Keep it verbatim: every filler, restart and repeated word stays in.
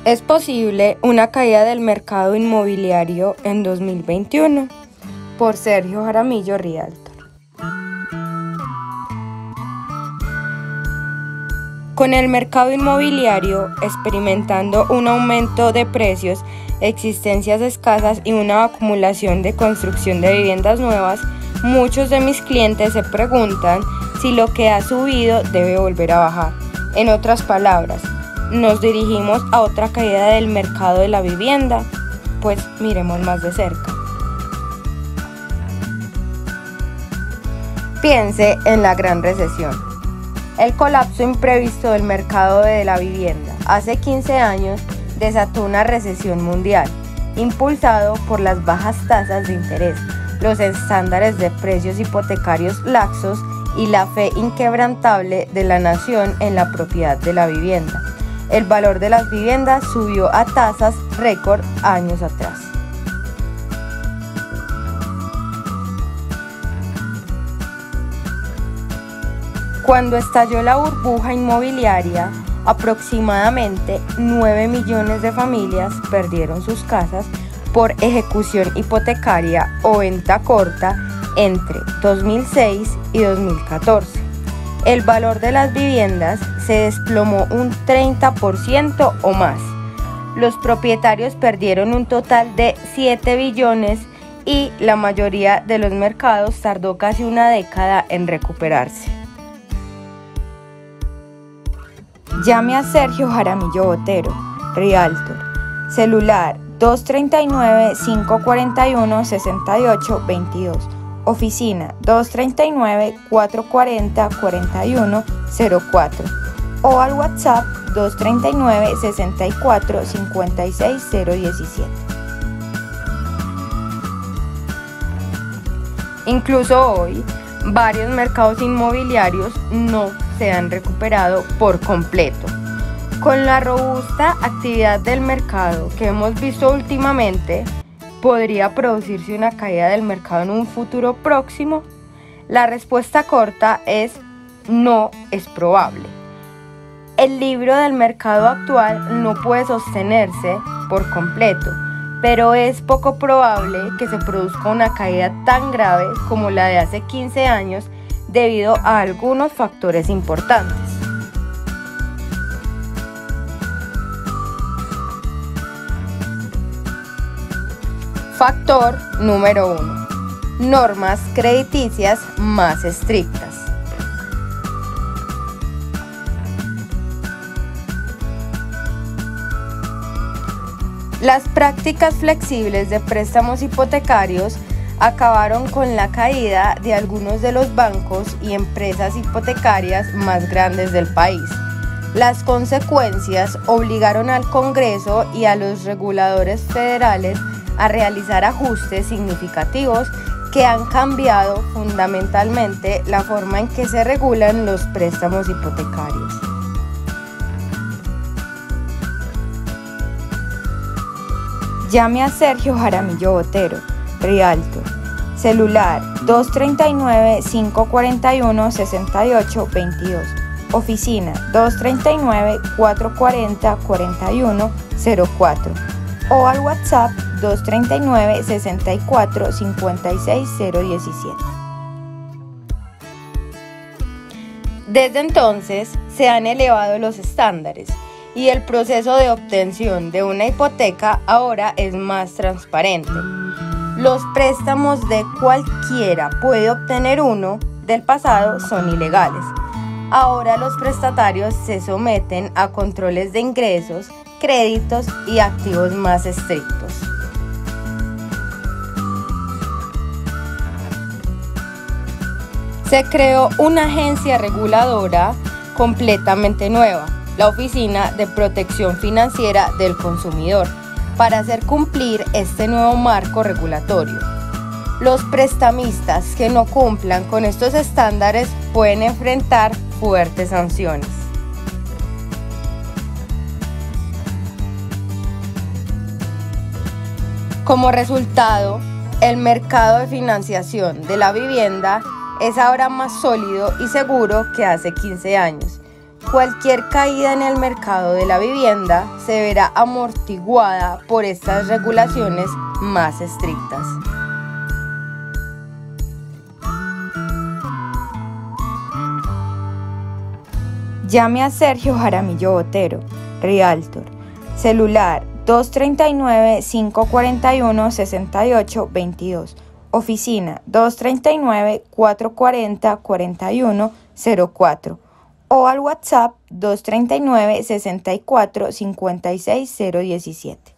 ¿Es posible una caída del mercado inmobiliario en dos mil veintiuno? Por Sergio Jaramillo, Realtor. Con el mercado inmobiliario experimentando un aumento de precios, existencias escasas y una acumulación de construcción de viviendas nuevas, muchos de mis clientes se preguntan si lo que ha subido debe volver a bajar. En otras palabras, ¿nos dirigimos a otra caída del mercado de la vivienda? Pues miremos más de cerca. Piense en la Gran Recesión. El colapso imprevisto del mercado de la vivienda hace quince años desató una recesión mundial, impulsado por las bajas tasas de interés, los estándares de precios hipotecarios laxos y la fe inquebrantable de la nación en la propiedad de la vivienda. El valor de las viviendas subió a tasas récord años atrás. Cuando estalló la burbuja inmobiliaria, aproximadamente nueve millones de familias perdieron sus casas por ejecución hipotecaria o venta corta entre dos mil seis y dos mil catorce. El valor de las viviendas se desplomó un treinta por ciento o más. Los propietarios perdieron un total de siete billones y la mayoría de los mercados tardó casi una década en recuperarse. Llame a Sergio Jaramillo Botero, Realtor, celular dos tres nueve, cinco cuatro uno, seis ocho dos dos, oficina dos tres nueve, cuatro cuatro cero, cuatro uno cero cuatro o al WhatsApp dos tres nueve, seis cuatro, cinco seis cero uno siete. Incluso hoy, varios mercados inmobiliarios no se han recuperado por completo. Con la robusta actividad del mercado que hemos visto últimamente, ¿podría producirse una caída del mercado en un futuro próximo? La respuesta corta es no es probable. El libro del mercado actual no puede sostenerse por completo, pero es poco probable que se produzca una caída tan grave como la de hace quince años debido a algunos factores importantes. Factor número uno. Normas crediticias más estrictas. Las prácticas flexibles de préstamos hipotecarios acabaron con la caída de algunos de los bancos y empresas hipotecarias más grandes del país. Las consecuencias obligaron al Congreso y a los reguladores federales a realizar ajustes significativos que han cambiado fundamentalmente la forma en que se regulan los préstamos hipotecarios. Llame a Sergio Jaramillo Botero, Realtor, celular dos tres nueve, cinco cuatro uno, seis ocho dos dos, oficina dos tres nueve, cuatro cuatro cero, cuatro uno cero cuatro o al WhatsApp dos tres nueve, seis cuatro, cinco seis cero uno siete. Desde entonces se han elevado los estándares y el proceso de obtención de una hipoteca ahora es más transparente. Los préstamos de cualquiera puede obtener uno del pasado son ilegales. Ahora los prestatarios se someten a controles de ingresos, créditos y activos más estrictos. Se creó una agencia reguladora completamente nueva, la Oficina de Protección Financiera del Consumidor, para hacer cumplir este nuevo marco regulatorio. Los prestamistas que no cumplan con estos estándares pueden enfrentar fuertes sanciones. Como resultado, el mercado de financiación de la vivienda es ahora más sólido y seguro que hace quince años. Cualquier caída en el mercado de la vivienda se verá amortiguada por estas regulaciones más estrictas. Llame a Sergio Jaramillo Botero, Realtor, celular dos tres nueve, cinco cuatro uno, seis ocho dos dos, oficina dos tres nueve, cuatro cuatro cero, cuatro uno cero cuatro o al WhatsApp dos tres nueve, seis cuatro, cinco seis cero uno siete.